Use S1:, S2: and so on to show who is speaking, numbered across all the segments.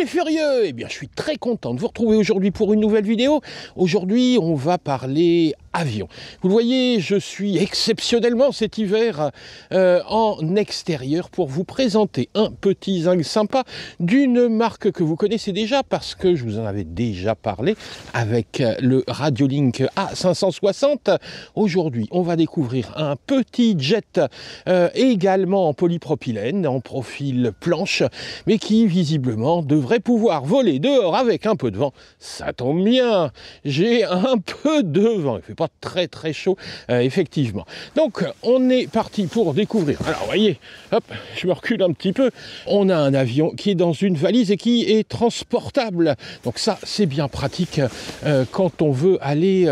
S1: furieux! Eh bien, je suis très content de vous retrouver aujourd'hui pour une nouvelle vidéo. Aujourd'hui, on va parler avion. Vous le voyez, je suis exceptionnellement cet hiver en extérieur pour vous présenter un petit zinc sympa d'une marque que vous connaissez déjà parce que je vous en avais déjà parlé avec le Radiolink A560. Aujourd'hui, on va découvrir un petit jet également en polypropylène, en profil planche, mais qui visiblement devrait pouvoir voler dehors avec un peu de vent. Ça tombe bien, j'ai un peu de vent, il fait pas très chaud, effectivement. Donc on est parti pour découvrir. Alors vous voyez, hop, je me recule un petit peu. On a un avion qui est dans une valise et qui est transportable. Donc ça c'est bien pratique quand on veut aller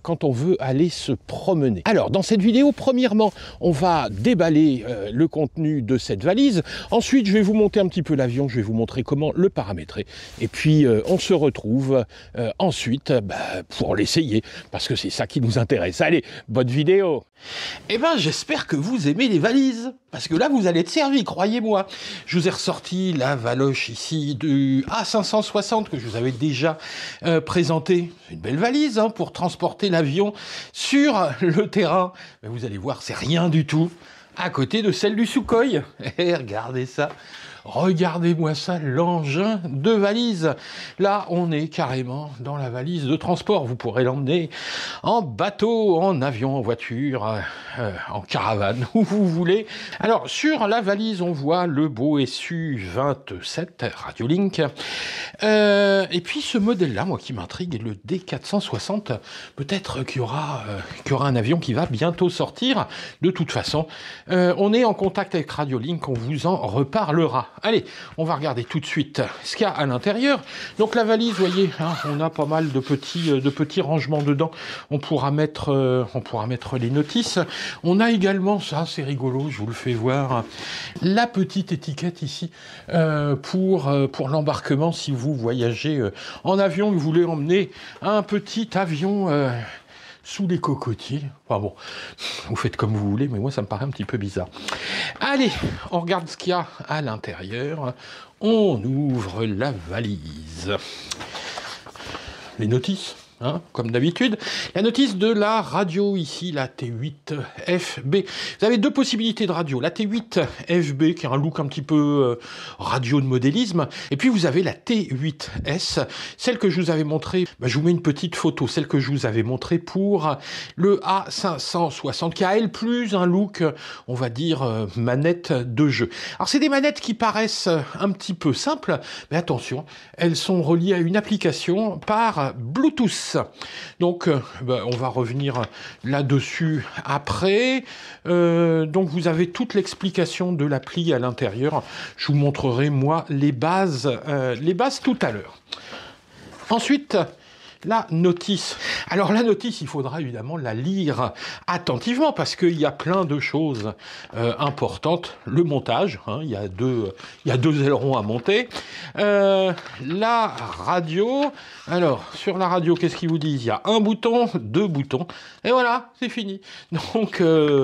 S1: se promener. Alors dans cette vidéo, premièrement, on va déballer le contenu de cette valise. Ensuite, je vais vous monter un petit peu l'avion, je vais vous montrer comment le paramétrer. Et puis on se retrouve ensuite pour l'essayer, parce que c'est ça qui nous intéresse. Allez, bonne vidéo. Eh ben, j'espère que vous aimez les valises, parce que là, vous allez être servi, croyez-moi. Je vous ai ressorti la valoche ici du A560 que je vous avais déjà présenté. Une belle valise pour transporter l'avion sur le terrain. Mais vous allez voir, c'est rien du tout à côté de celle du Sukhoi. Et regardez ça. Regardez-moi ça, l'engin de valise. Là, on est carrément dans la valise de transport. Vous pourrez l'emmener en bateau, en avion, en voiture, en caravane, où vous voulez. Alors, sur la valise, on voit le beau SU-27 Radiolink. Et puis, ce modèle-là, moi, qui m'intrigue, est le D460. Peut-être qu'il y aura un avion qui va bientôt sortir. De toute façon, on est en contact avec Radiolink, on vous en reparlera. Allez, on va regarder tout de suite ce qu'il y a à l'intérieur. Donc la valise, vous voyez, on a pas mal de petits rangements dedans. On pourra mettre les notices. On a également, ça c'est rigolo, je vous le fais voir, la petite étiquette ici pour l'embarquement si vous voyagez en avion, que vous voulez emmener un petit avion sous les cocotiers. Enfin bon, vous faites comme vous voulez, mais moi ça me paraît un petit peu bizarre. Allez, on regarde ce qu'il y a à l'intérieur. On ouvre la valise. Les notices, comme d'habitude. La notice de la radio ici, la T8FB. Vous avez deux possibilités de radio. La T8FB, qui a un look un petit peu radio de modélisme. Et puis vous avez la T8S, celle que je vous avais montrée. Je vous mets une petite photo. Celle que je vous avais montrée pour le A560, qui a elle plus un look, on va dire, manette de jeu. Alors c'est des manettes qui paraissent un petit peu simples, mais attention, elles sont reliées à une application par Bluetooth. Donc, on va revenir là-dessus après. Donc, vous avez toute l'explication de l'appli à l'intérieur. Je vous montrerai, moi, les bases tout à l'heure. Ensuite, la notice. Alors la notice, il faudra évidemment la lire attentivement parce qu'il y a plein de choses importantes. Le montage, il y a deux ailerons à monter. La radio. Alors sur la radio, qu'est-ce qu'ils vous disent? Il y a un bouton, deux boutons, et voilà, c'est fini. Donc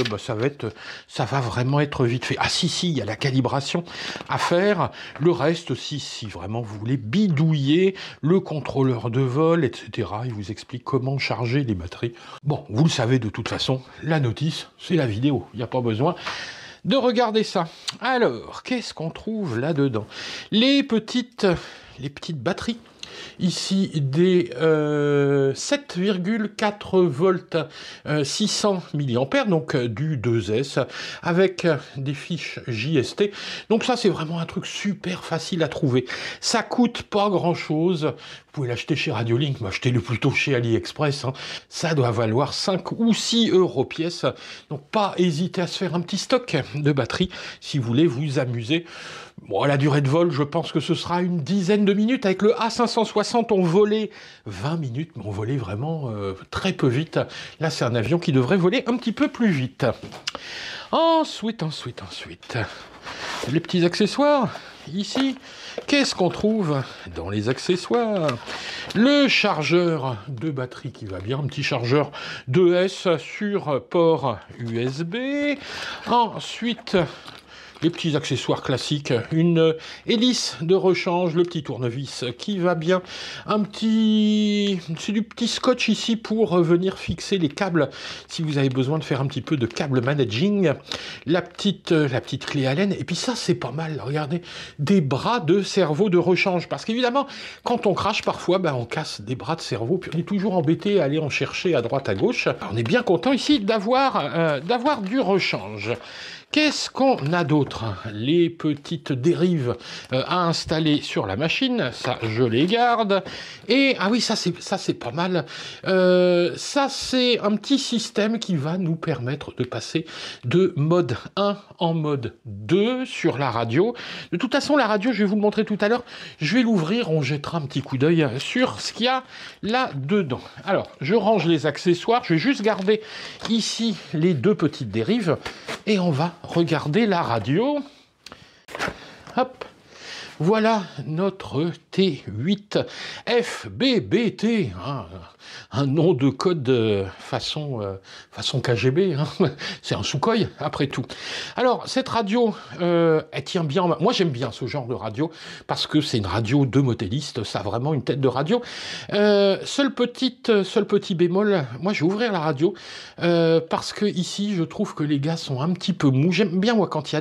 S1: ça va vraiment être vite fait. Ah si, il y a la calibration à faire. Le reste, si vraiment vous voulez bidouiller le contrôleur de vol, etc. Il vous explique comment charger les batteries. Bon, vous le savez de toute façon, la notice, c'est la vidéo. Il n'y a pas besoin de regarder ça. Alors, qu'est-ce qu'on trouve là-dedans? Les petites batteries. Ici, des 7,4 volts 600 mAh, donc du 2S, avec des fiches JST. Donc ça, c'est vraiment un truc super facile à trouver. Ça coûte pas grand-chose. Vous pouvez l'acheter chez Radiolink, mais achetez-le plutôt chez AliExpress. Ça doit valoir 5 ou 6 euros pièce. Donc pas hésiter à se faire un petit stock de batterie si vous voulez vous amuser. Bon, la durée de vol, je pense que ce sera une dizaine de minutes. Avec le A560, on volait 20 minutes, mais on volait vraiment très peu vite. Là, c'est un avion qui devrait voler un petit peu plus vite. Ensuite, les petits accessoires, ici. Qu'est-ce qu'on trouve dans les accessoires? Le chargeur de batterie qui va bien, un petit chargeur 2S sur port USB. Ensuite, les petits accessoires classiques, une hélice de rechange, le petit tournevis qui va bien, c'est du petit scotch ici pour venir fixer les câbles si vous avez besoin de faire un petit peu de câble managing, la petite clé Allen, et puis ça c'est pas mal, regardez, des bras de cerveau de rechange, parce qu'évidemment quand on crache parfois, on casse des bras de cerveau, puis on est toujours embêté à aller en chercher à droite à gauche. On est bien content ici d'avoir du rechange. Qu'est-ce qu'on a d'autre? Les petites dérives à installer sur la machine, ça je les garde. Et ah oui, ça c'est pas mal. Ça c'est un petit système qui va nous permettre de passer de mode 1 en mode 2 sur la radio. De toute façon, la radio, je vais vous le montrer tout à l'heure. Je vais l'ouvrir, on jettera un petit coup d'œil sur ce qu'il y a là-dedans. Alors, je range les accessoires. Je vais juste garder ici les deux petites dérives et on va regarder la radio. Hop. Voilà notre T8 FBBT, hein, un nom de code façon KGB, hein. C'est un Sukhoi après tout. Alors cette radio, elle tient bien. Moi j'aime bien ce genre de radio parce que c'est une radio de modéliste, ça a vraiment une tête de radio. Seul petit bémol, moi je vais ouvrir la radio parce que ici je trouve que les gaz sont un petit peu mous. J'aime bien moi quand il y a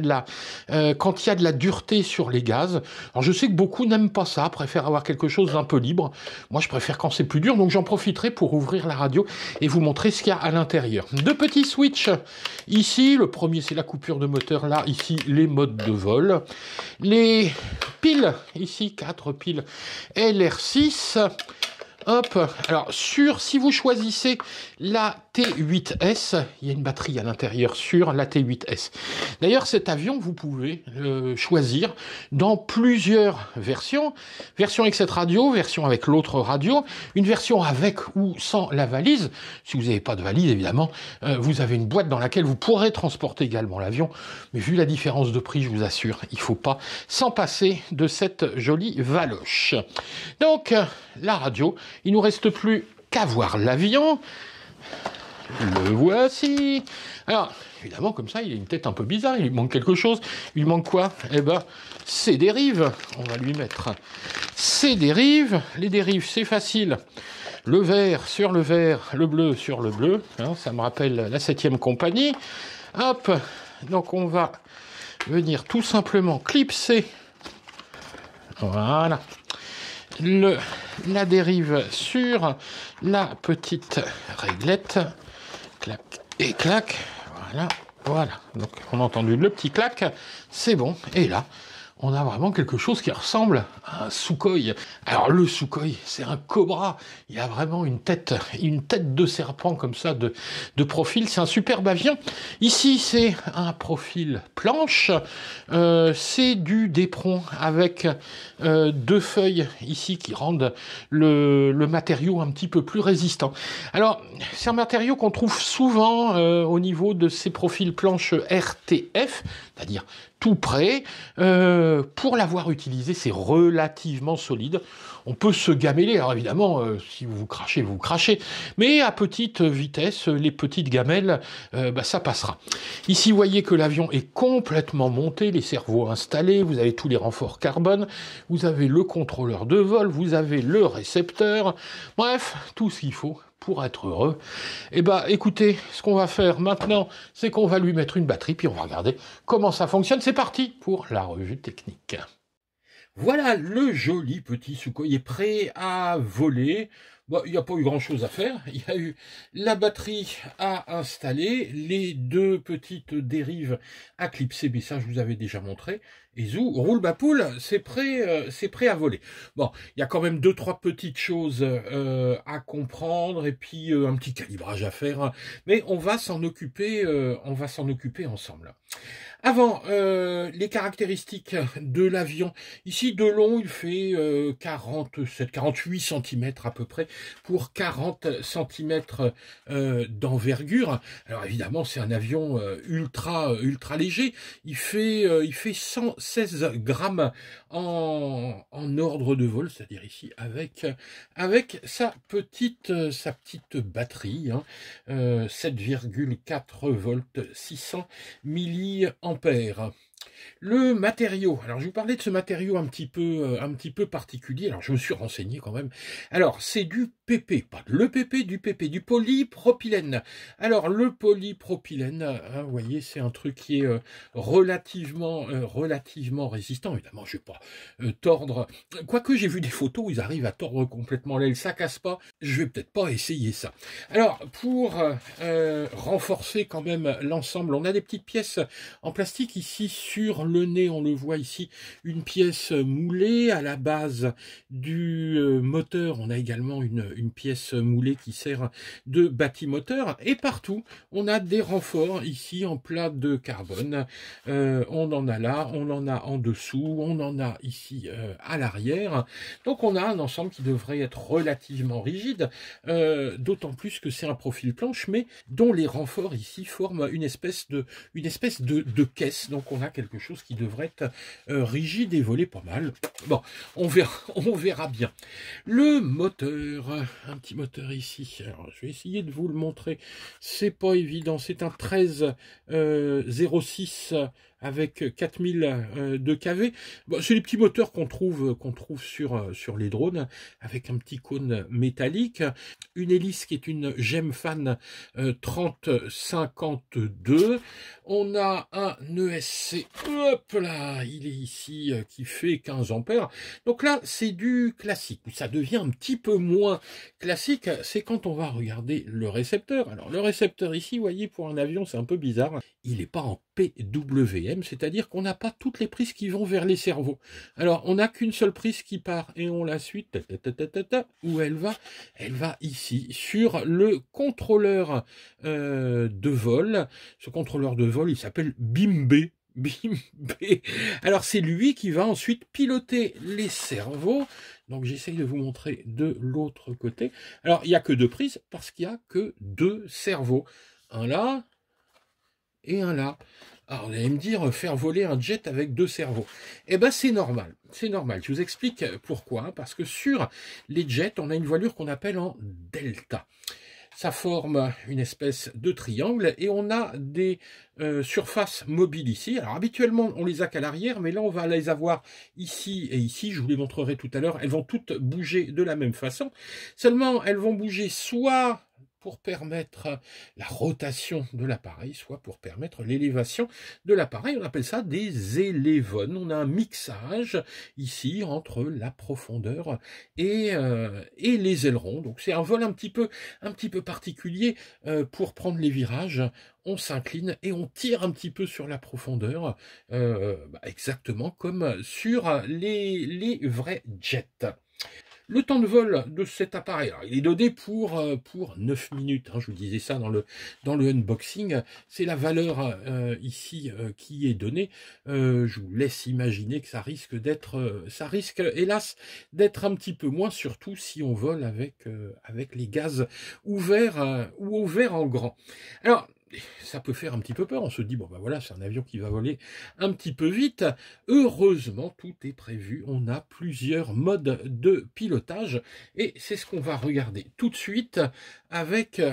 S1: de la dureté sur les gaz. Alors je sais que beaucoup n'aiment pas ça, préfèrent avoir quelque chose d'un peu libre. Moi je préfère quand c'est plus dur, donc j'en profiterai pour ouvrir la radio et vous montrer ce qu'il y a à l'intérieur. Deux petits switches. Ici, le premier c'est la coupure de moteur, là, ici les modes de vol. Les piles, ici 4 piles LR6. Hop, alors si vous choisissez la T8S, il y a une batterie à l'intérieur sur la T8S. D'ailleurs, cet avion, vous pouvez le choisir dans plusieurs versions. Version avec cette radio, version avec l'autre radio, une version avec ou sans la valise. Si vous n'avez pas de valise, évidemment, vous avez une boîte dans laquelle vous pourrez transporter également l'avion. Mais vu la différence de prix, je vous assure, il ne faut pas s'en passer de cette jolie valoche. Donc, la radio, il ne nous reste plus qu'à voir l'avion. Le voici. Alors, évidemment, comme ça, il a une tête un peu bizarre. Il lui manque quelque chose. Il lui manque quoi? Eh ben, ses dérives. On va lui mettre ses dérives. Les dérives, c'est facile. Le vert sur le vert, le bleu sur le bleu. Hein, ça me rappelle la 7e compagnie. Hop. Donc, on va venir tout simplement clipser. Voilà. La dérive sur la petite réglette, clac et clac, voilà, donc on a entendu le petit clac, c'est bon, et là, on a vraiment quelque chose qui ressemble à un Sukhoi. Alors le Sukhoi, c'est un cobra, il a vraiment une tête de serpent comme ça, de profil, c'est un superbe avion. Ici, c'est un profil planche, c'est du Depron avec deux feuilles ici qui rendent le matériau un petit peu plus résistant. Alors, c'est un matériau qu'on trouve souvent au niveau de ces profils planches RTF, c'est-à-dire tout près. Pour l'avoir utilisé, c'est relativement solide. On peut se gameler, alors évidemment, si vous crachez, vous crachez, mais à petite vitesse, les petites gamelles, ça passera. Ici, vous voyez que l'avion est complètement monté, les cerveaux installés, vous avez tous les renforts carbone, vous avez le contrôleur de vol, vous avez le récepteur, bref, tout ce qu'il faut pour être heureux. Eh bien, écoutez, ce qu'on va faire maintenant, c'est qu'on va lui mettre une batterie, puis on va regarder comment ça fonctionne. C'est parti pour la revue technique. Voilà, le joli petit Sukhoi est prêt à voler. Bon, il n'y a pas eu grand-chose à faire. Il y a eu la batterie à installer, les deux petites dérives à clipser, mais ça, je vous avais déjà montré. Et zou, roule bapoule, c'est prêt à voler. Bon, il y a quand même 2-3 petites choses à comprendre et puis un petit calibrage à faire. Mais on va s'en occuper ensemble. Avant, les caractéristiques de l'avion. Ici, de long, il fait 48 cm à peu près pour 40 cm d'envergure. Alors évidemment, c'est un avion ultra léger. Il fait 116 grammes en ordre de vol, c'est-à-dire ici avec sa petite batterie, hein, 7,4 volts, 600 milliampères. Le matériau, alors je vous parlais de ce matériau un petit peu particulier, alors je me suis renseigné quand même. Alors c'est du PP, pas de l'EPP, du PP, du polypropylène. Alors le polypropylène, hein, vous voyez, c'est un truc qui est relativement résistant. Évidemment, je vais pas tordre, quoique j'ai vu des photos où ils arrivent à tordre complètement l'aile, ça casse pas. Je vais peut-être pas essayer ça. Alors pour renforcer quand même l'ensemble, on a des petites pièces en plastique ici sur le nez, on le voit ici, une pièce moulée à la base du moteur. On a également une pièce moulée qui sert de bâtimoteur. Et partout, on a des renforts ici en plate de carbone. On en a là, on en a en dessous, on en a ici à l'arrière. Donc on a un ensemble qui devrait être relativement rigide, d'autant plus que c'est un profil planche, mais dont les renforts ici forment une espèce de caisse. Donc on a quelque chose qui devrait être rigide et voler pas mal. Bon, on verra bien. Le moteur, un petit moteur ici. Alors je vais essayer de vous le montrer. C'est pas évident. C'est un 1306 avec 4000 de kV. Bon, c'est les petits moteurs qu'on trouve sur les drones, avec un petit cône métallique, une hélice qui est une Gemfan 3052. On a un ESC, hop là, il est ici, qui fait 15 ampères. Donc là, c'est du classique. Ça devient un petit peu moins classique, c'est quand on va regarder le récepteur. Alors le récepteur ici, vous voyez, pour un avion, c'est un peu bizarre. Il n'est pas en PWM, c'est-à-dire qu'on n'a pas toutes les prises qui vont vers les cerveaux. Alors, on n'a qu'une seule prise qui part et on la suit, où elle va ici, sur le contrôleur de vol. Ce contrôleur de vol, il s'appelle BIMB. BIMB. Alors, c'est lui qui va ensuite piloter les cerveaux. Donc, j'essaye de vous montrer de l'autre côté. Alors, il n'y a que deux prises parce qu'il n'y a que deux cerveaux. Un là et un là. Alors, vous allez me dire, faire voler un jet avec deux cerveaux. Eh ben, c'est normal. C'est normal. Je vous explique pourquoi. Parce que sur les jets, on a une voilure qu'on appelle en delta. Ça forme une espèce de triangle et on a des surfaces mobiles ici. Alors, habituellement, on les a qu'à l'arrière, mais là, on va les avoir ici et ici. Je vous les montrerai tout à l'heure. Elles vont toutes bouger de la même façon. Seulement, elles vont bouger soit pour permettre la rotation de l'appareil, soit pour permettre l'élévation de l'appareil. On appelle ça des élévones. On a un mixage ici entre la profondeur et les ailerons. Donc c'est un vol un petit peu particulier pour prendre les virages. On s'incline et on tire un petit peu sur la profondeur, exactement comme sur les vrais jets. Le temps de vol de cet appareil, alors, il est donné pour 9 minutes, hein, je vous disais ça dans le unboxing, c'est la valeur ici qui est donnée. Je vous laisse imaginer que ça risque hélas d'être un petit peu moins, surtout si on vole avec les gaz ouverts ou ouverts en grand. Alors, ça peut faire un petit peu peur, on se dit, bon ben voilà, c'est un avion qui va voler un petit peu vite. Heureusement, tout est prévu, on a plusieurs modes de pilotage, et c'est ce qu'on va regarder tout de suite avec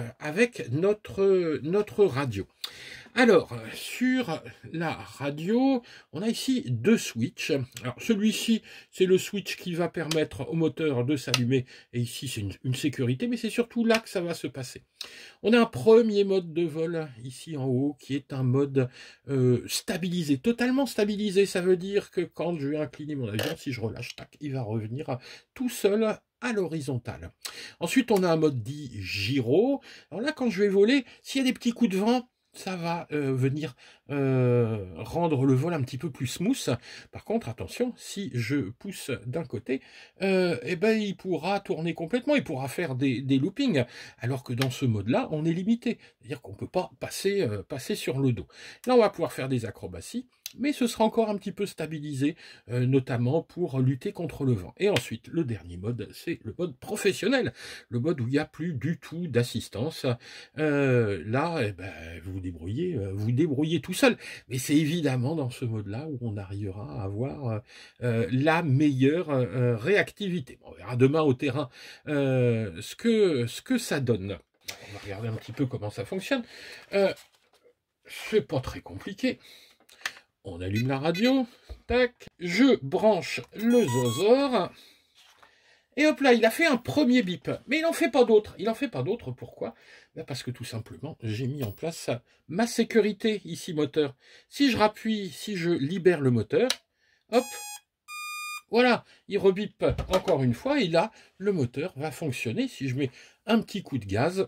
S1: notre radio. Alors, sur la radio, on a ici deux switches. Alors, celui-ci, c'est le switch qui va permettre au moteur de s'allumer, et ici, c'est une sécurité, mais c'est surtout là que ça va se passer. On a un premier mode de vol, ici en haut, qui est un mode stabilisé, totalement stabilisé. Ça veut dire que quand je vais incliner mon avion, si je relâche, tac, il va revenir tout seul à l'horizontale. Ensuite, on a un mode dit gyro. Alors là, quand je vais voler, s'il y a des petits coups de vent, ça va venir rendre le vol un petit peu plus smooth. Par contre, attention, si je pousse d'un côté, eh ben, il pourra tourner complètement, il pourra faire des loopings, alors que dans ce mode-là, on est limité. C'est-à-dire qu'on ne peut pas passer sur le dos. Là, on va pouvoir faire des acrobaties, mais ce sera encore un petit peu stabilisé, notamment pour lutter contre le vent. Et ensuite, le dernier mode, c'est le mode professionnel, le mode où il n'y a plus du tout d'assistance. Là, eh ben, vous débrouillez tout seul. Mais c'est évidemment dans ce mode-là où on arrivera à avoir la meilleure réactivité. On verra demain au terrain ce que ça donne. On va regarder un petit peu comment ça fonctionne. C'est pas très compliqué. On allume la radio, tac, je branche le Zozor, et hop là, il a fait un premier bip, mais il n'en fait pas d'autres. Il n'en fait pas d'autres, pourquoi? Parce que tout simplement, j'ai mis en place ma sécurité ici moteur. Si je rappuie, si je libère le moteur, hop, voilà, il rebip encore une fois, et là, le moteur va fonctionner. Si je mets un petit coup de gaz,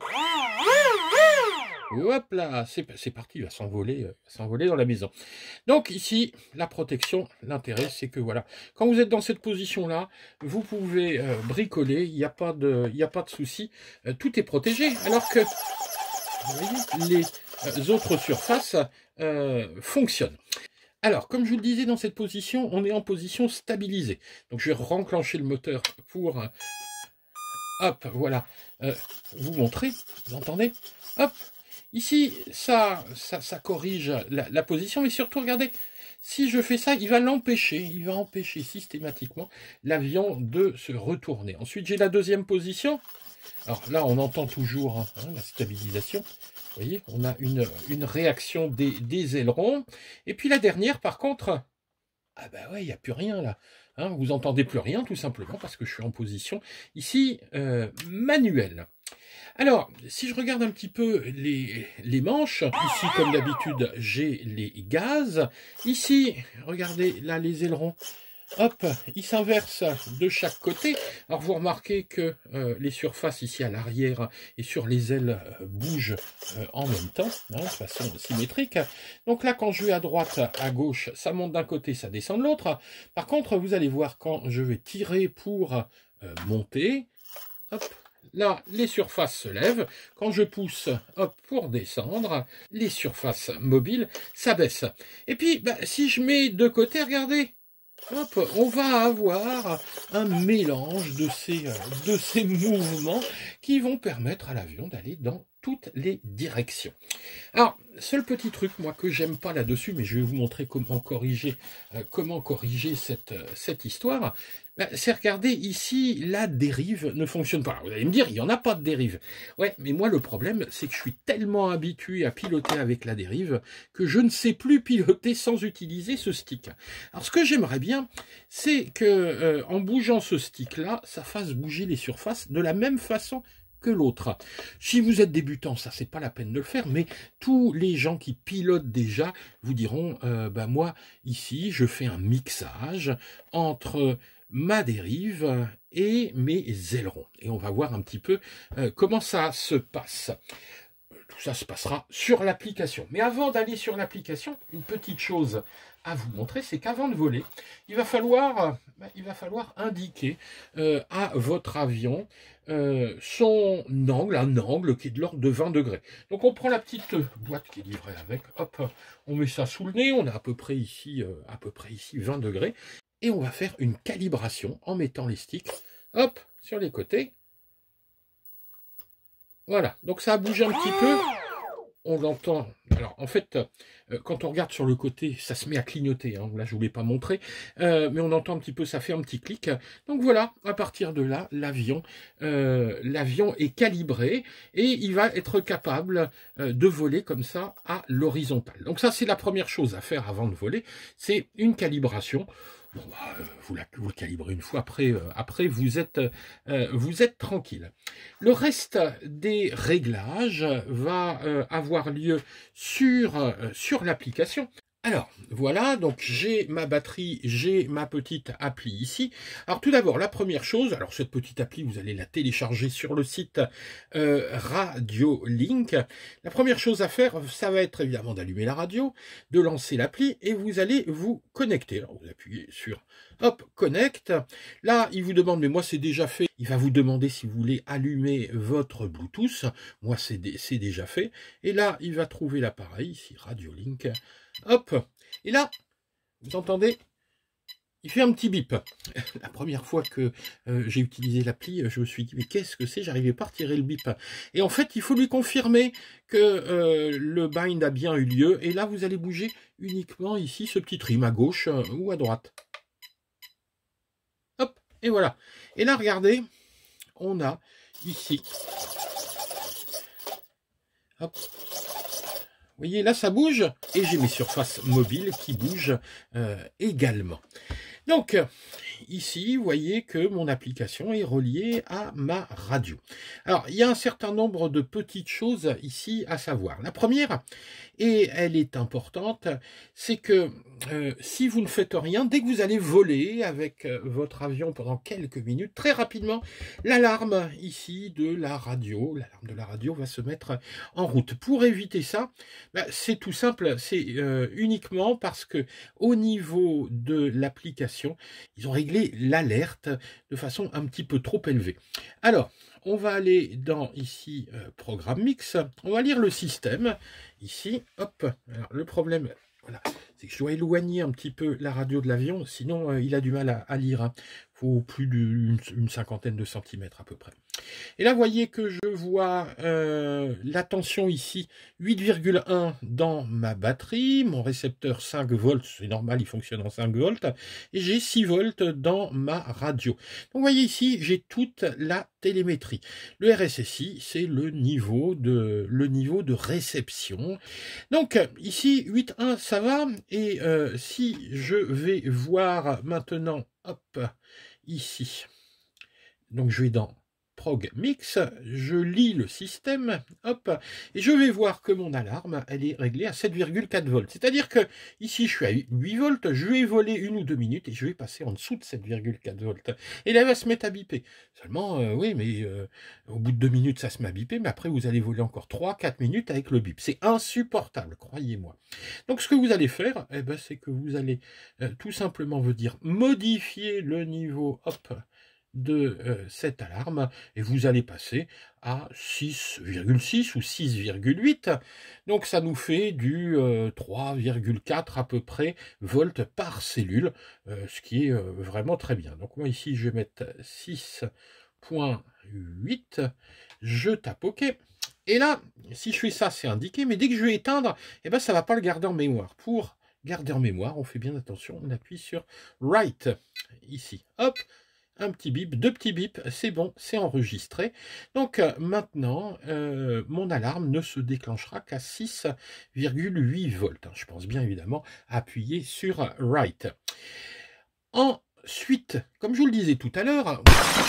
S1: hop là, c'est parti, il va s'envoler dans la maison. Donc ici, la protection, l'intérêt, c'est que voilà, quand vous êtes dans cette position-là, vous pouvez bricoler, il n'y a pas de souci, tout est protégé. Alors que, vous voyez, les autres surfaces fonctionnent. Alors, comme je vous le disais, dans cette position, on est en position stabilisée. Donc je vais renclencher le moteur pour, hop, voilà, vous montrer, vous entendez? Hop. Ici, ça corrige la position, mais surtout, regardez, si je fais ça, il va empêcher systématiquement l'avion de se retourner. Ensuite, j'ai la deuxième position. Alors là, on entend toujours la stabilisation. Vous voyez, on a une réaction des ailerons. Et puis la dernière, par contre, ah bah ouais, il n'y a plus rien là. Vous n'entendez plus rien, tout simplement, parce que je suis en position, ici, manuelle. Alors, si je regarde un petit peu les manches, ici, comme d'habitude, j'ai les gaz. Ici, regardez, là, les ailerons, hop, ils s'inversent de chaque côté. Alors, vous remarquez que les surfaces, ici, à l'arrière et sur les ailes, bougent en même temps, de façon symétrique. Donc là, quand je vais à droite, à gauche, ça monte d'un côté, ça descend de l'autre. Par contre, vous allez voir, quand je vais tirer pour monter, hop, là, les surfaces se lèvent. Quand je pousse, hop, pour descendre, les surfaces mobiles s'abaissent. Et puis, si je mets de côté, regardez, hop, on va avoir un mélange de ces mouvements qui vont permettre à l'avion d'aller dans toutes les directions. Alors, seul petit truc, moi, que j'aime pas là-dessus, mais je vais vous montrer comment corriger cette histoire, c'est regarder ici, la dérive ne fonctionne pas. Alors, vous allez me dire, il n'y en a pas de dérive. Ouais, mais moi, le problème, c'est que je suis tellement habitué à piloter avec la dérive que je ne sais plus piloter sans utiliser ce stick. Alors, ce que j'aimerais bien, c'est que en bougeant ce stick-là, ça fasse bouger les surfaces de la même façon que l'autre. Si vous êtes débutant, ça c'est pas la peine de le faire, mais tous les gens qui pilotent déjà vous diront, moi ici je fais un mixage entre ma dérive et mes ailerons. Et on va voir un petit peu comment ça se passe. Tout ça se passera sur l'application. Mais avant d'aller sur l'application, une petite chose à vous montrer, c'est qu'avant de voler, il va falloir indiquer à votre avion son angle, un angle qui est de l'ordre de 20 degrés. Donc on prend la petite boîte qui est livrée avec, hop, on met ça sous le nez, on a à peu près ici 20 degrés, et on va faire une calibration en mettant les sticks, hop, sur les côtés. Voilà, donc ça a bougé un petit peu, on l'entend. Alors en fait, quand on regarde sur le côté, ça se met à clignoter, là je ne vous l'ai pas montré, mais on entend un petit peu, ça fait un petit clic. Donc voilà, à partir de là, l'avion est calibré et il va être capable de voler comme ça à l'horizontale. Donc ça c'est la première chose à faire avant de voler, c'est une calibration. Bon, vous le calibrez une fois, après vous êtes tranquille. Le reste des réglages va avoir lieu sur l'application. Alors, voilà, donc j'ai ma batterie, j'ai ma petite appli ici. Alors tout d'abord, la première chose, alors cette petite appli, vous allez la télécharger sur le site Radiolink. La première chose à faire, ça va être évidemment d'allumer la radio, de lancer l'appli et vous allez vous connecter. Alors vous appuyez sur hop, connect. Là, il vous demande, mais moi c'est déjà fait. Il va vous demander si vous voulez allumer votre Bluetooth. Moi c'est déjà fait. Et là, il va trouver l'appareil, ici Radiolink. Hop, et là, vous entendez, il fait un petit bip. La première fois que j'ai utilisé l'appli, je me suis dit, mais qu'est-ce que c'est? J'arrivais pas à retirer le bip. Et en fait, il faut lui confirmer que le bind a bien eu lieu. Et là, vous allez bouger uniquement ici ce petit trim à gauche ou à droite. Hop, et voilà. Et là, regardez, on a ici, hop, voyez, là, ça bouge, et j'ai mes surfaces mobiles qui bougent également. Donc, ici, vous voyez que mon application est reliée à ma radio. Alors, il y a un certain nombre de petites choses ici à savoir. La première, et elle est importante, c'est que si vous ne faites rien, dès que vous allez voler avec votre avion pendant quelques minutes, très rapidement, l'alarme ici de la radio va se mettre en route. Pour éviter ça, c'est tout simple, c'est uniquement parce que au niveau de l'application, ils ont réglé l'alerte de façon un petit peu trop élevée. Alors, on va aller dans ici Programme Mix, on va lire le système, ici, hop, alors le problème, voilà, c'est que je dois éloigner un petit peu la radio de l'avion, sinon il a du mal à lire, hein. Il faut plus d'une cinquantaine de centimètres à peu près. Et là, vous voyez que je vois la tension ici, 8,1 dans ma batterie, mon récepteur 5 volts, c'est normal, il fonctionne en 5 volts, et j'ai 6 volts dans ma radio. Donc, vous voyez ici, j'ai toute la télémétrie. Le RSSI, c'est le niveau de réception. Donc, ici, 8,1, ça va, et si je vais voir maintenant, hop, ici, donc je vais dans Prog Mix, je lis le système, hop, et je vais voir que mon alarme, elle est réglée à 7,4 volts. C'est-à-dire que ici, je suis à 8 volts, je vais voler 1 ou 2 minutes et je vais passer en dessous de 7,4 volts. Et là, elle va se mettre à biper. Seulement, oui, mais au bout de 2 minutes, ça se met à biper, mais après, vous allez voler encore 3-4 minutes avec le bip. C'est insupportable, croyez-moi. Donc, ce que vous allez faire, eh ben, c'est que vous allez tout simplement vous dire modifier le niveau, hop, de cette alarme et vous allez passer à 6,6 ou 6,8. Donc ça nous fait du 3,4 à peu près volts par cellule, ce qui est vraiment très bien. Donc moi ici je vais mettre 6,8, je tape OK. Et là, si je fais ça, c'est indiqué, mais dès que je vais éteindre, eh ben, ça ne va pas le garder en mémoire. Pour garder en mémoire, on fait bien attention, on appuie sur Write, ici, hop, un petit bip, 2 petits bips, c'est bon, c'est enregistré. Donc maintenant, mon alarme ne se déclenchera qu'à 6,8 volts. Je pense bien évidemment appuyer sur Write. Ensuite, comme je vous le disais tout à l'heure,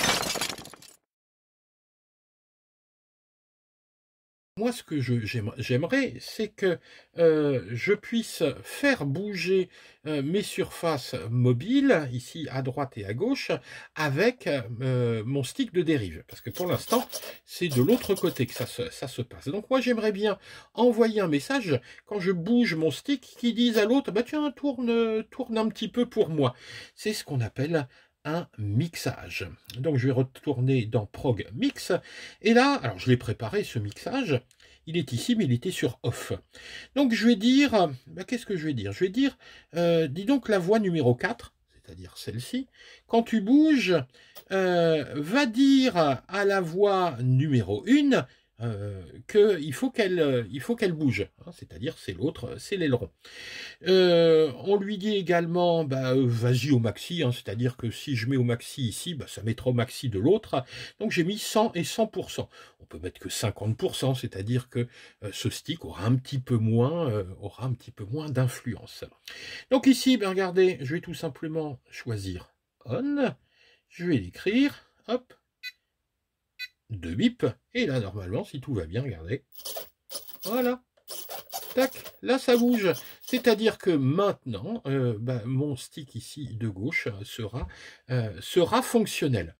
S1: moi, ce que j'aimerais, c'est que je puisse faire bouger mes surfaces mobiles, ici à droite et à gauche, avec mon stick de dérive. Parce que pour l'instant, c'est de l'autre côté que ça se passe. Donc moi, j'aimerais bien envoyer un message, quand je bouge mon stick, qui dise à l'autre, bah tiens, tourne un petit peu pour moi. C'est ce qu'on appelle un mixage. Donc je vais retourner dans Prog Mix, et là, alors je l'ai préparé ce mixage, il est ici, mais il était sur off. Donc je vais dire, qu'est-ce que je vais dire? Je vais dire, dis donc la voix numéro 4, c'est-à-dire celle-ci, quand tu bouges, va dire à la voix numéro 1, qu'il faut qu'elle bouge, hein, c'est-à-dire c'est l'autre, c'est l'aileron. On lui dit également, vas-y au maxi, hein, c'est-à-dire que si je mets au maxi ici, ça mettra au maxi de l'autre. Donc j'ai mis 100 et 100%. On peut mettre que 50%, c'est-à-dire que ce stick aura un petit peu moins d'influence. Donc ici, regardez, je vais tout simplement choisir on, je vais l'écrire, hop, 2 bips, et là normalement, si tout va bien, regardez, voilà. Tac, là ça bouge, c'est-à-dire que maintenant, mon stick ici de gauche sera fonctionnel.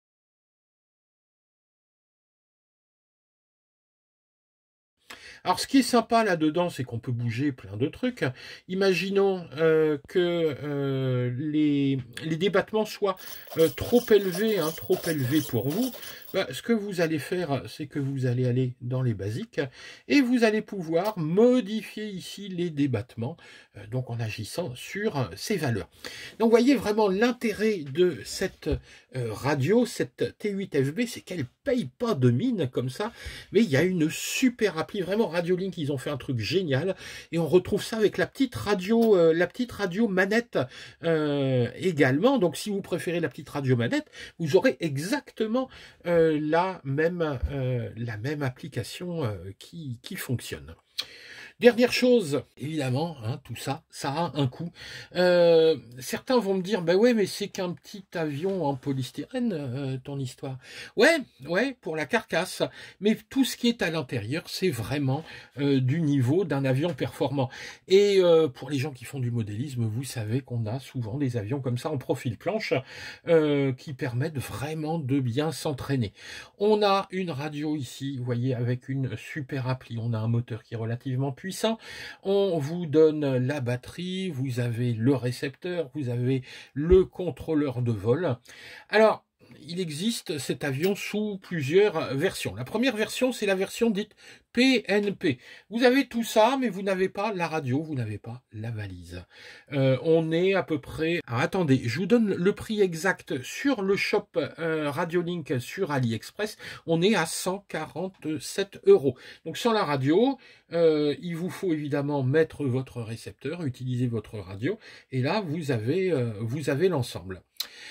S1: Alors, ce qui est sympa là-dedans, c'est qu'on peut bouger plein de trucs. Imaginons que les débattements soient trop élevés pour vous. Ce que vous allez faire, c'est que vous allez aller dans les basiques et vous allez pouvoir modifier ici les débattements, donc en agissant sur ces valeurs. Donc, vous voyez vraiment l'intérêt de cette radio, cette T8FB, c'est qu'elle paye pas de mine comme ça, mais il y a une super appli, vraiment Radiolink, ils ont fait un truc génial, et on retrouve ça avec la petite radio manette également. Donc si vous préférez la petite radio manette, vous aurez exactement la même application qui fonctionne. Dernière chose, évidemment, hein, tout ça, ça a un coût. Certains vont me dire, bah ouais, mais c'est qu'un petit avion en polystyrène, ton histoire. Ouais, ouais, pour la carcasse. Mais tout ce qui est à l'intérieur, c'est vraiment du niveau d'un avion performant. Et pour les gens qui font du modélisme, vous savez qu'on a souvent des avions comme ça en profil planche qui permettent vraiment de bien s'entraîner. On a une radio ici, vous voyez, avec une super appli. On a un moteur qui est relativement puissant. On vous donne la batterie, vous avez le récepteur, vous avez le contrôleur de vol. Alors, il existe cet avion sous plusieurs versions. La première version, c'est la version dite PNP. Vous avez tout ça, mais vous n'avez pas la radio, vous n'avez pas la valise. On est à peu près... Alors, attendez, je vous donne le prix exact sur le shop Radiolink sur AliExpress. On est à 147 €. Donc sans la radio, il vous faut évidemment mettre votre récepteur, utiliser votre radio, et là vous avez l'ensemble.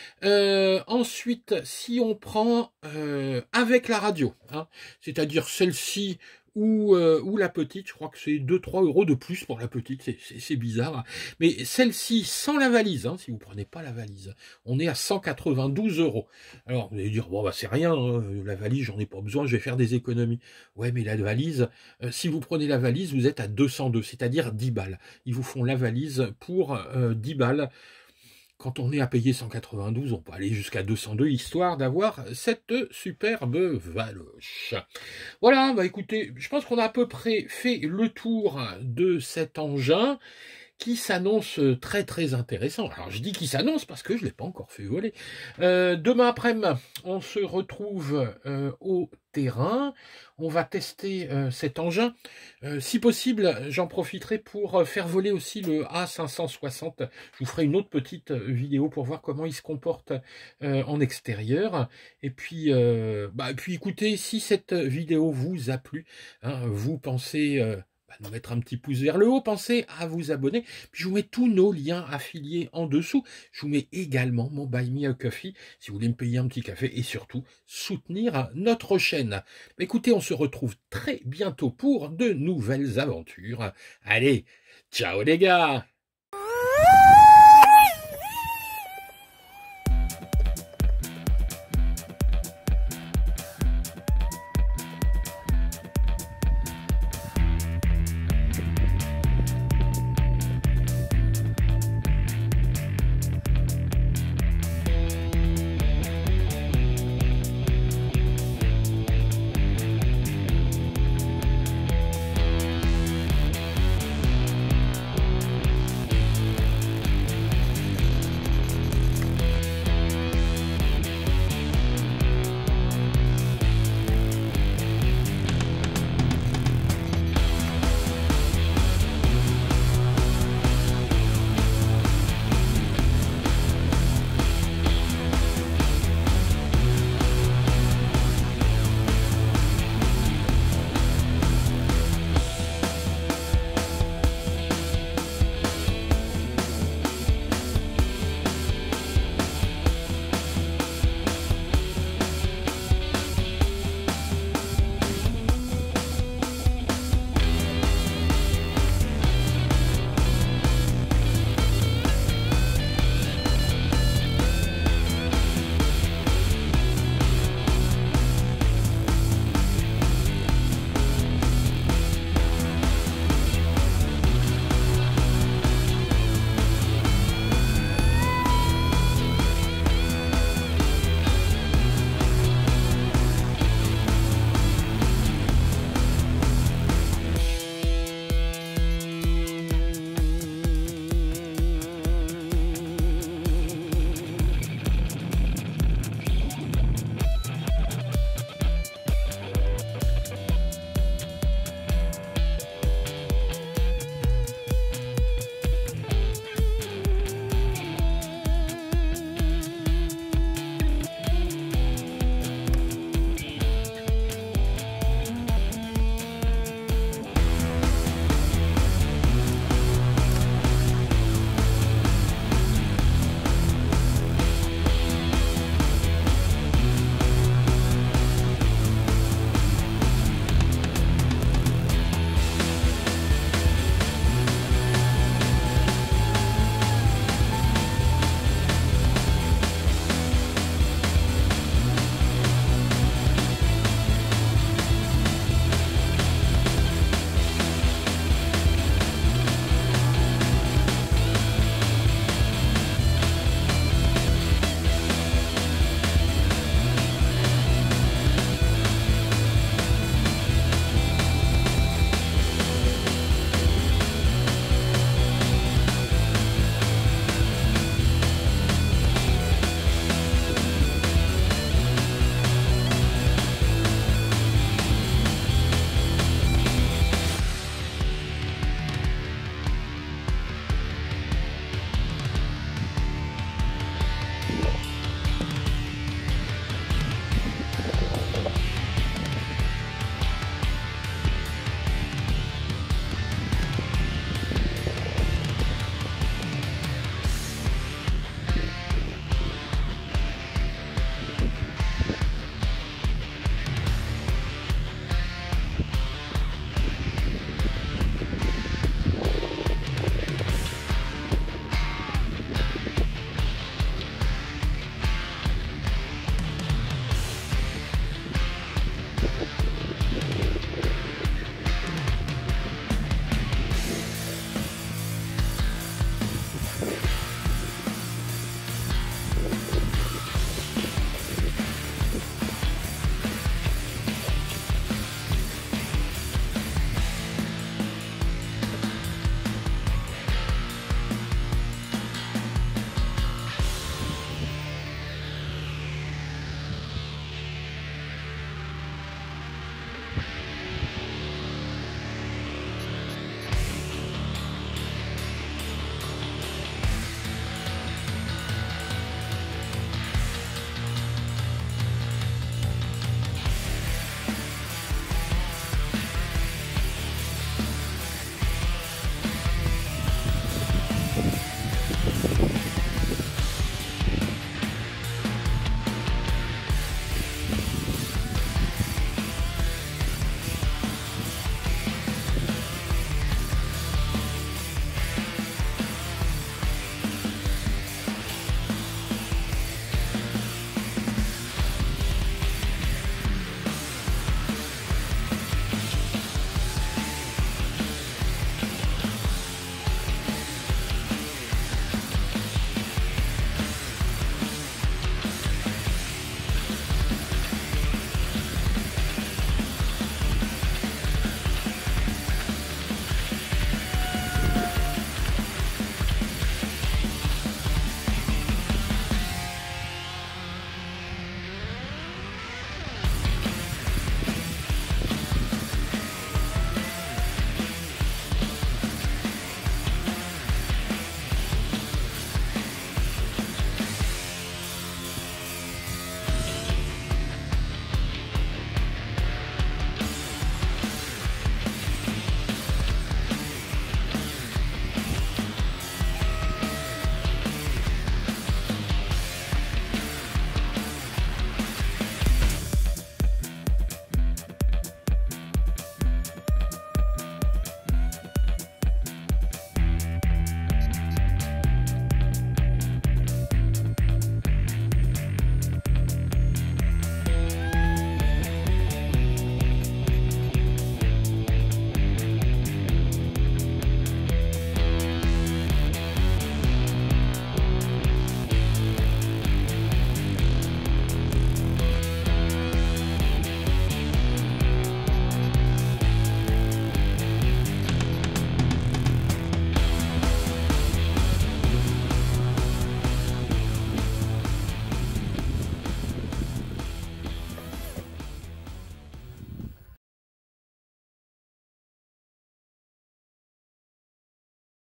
S1: Ensuite, si on prend avec la radio, hein, c'est-à-dire celle-ci ou la petite, je crois que c'est 2-3 € de plus pour la petite, c'est bizarre, mais celle-ci sans la valise, hein, si vous prenez pas la valise, on est à 192 €. Alors vous allez dire, bon bah c'est rien, hein, la valise j'en ai pas besoin, je vais faire des économies. Ouais, mais la valise, si vous prenez la valise, vous êtes à 202, c'est-à-dire 10 balles. Ils vous font la valise pour 10 balles. Quand on est à payer 192, on peut aller jusqu'à 202, histoire d'avoir cette superbe valoche. Voilà, bah écoutez, je pense qu'on a à peu près fait le tour de cet engin qui s'annonce très très intéressant. Alors je dis qu'il s'annonce parce que je ne l'ai pas encore fait voler. Demain après-midi, on se retrouve au terrain. On va tester cet engin. Si possible, j'en profiterai pour faire voler aussi le A560. Je vous ferai une autre petite vidéo pour voir comment il se comporte en extérieur. Et puis, puis écoutez, si cette vidéo vous a plu, hein, vous pensez... nous mettre un petit pouce vers le haut, pensez à vous abonner, puis je vous mets tous nos liens affiliés en dessous, je vous mets également mon Buy Me a Coffee, si vous voulez me payer un petit café, et surtout soutenir notre chaîne. Écoutez, on se retrouve très bientôt pour de nouvelles aventures. Allez, ciao les gars!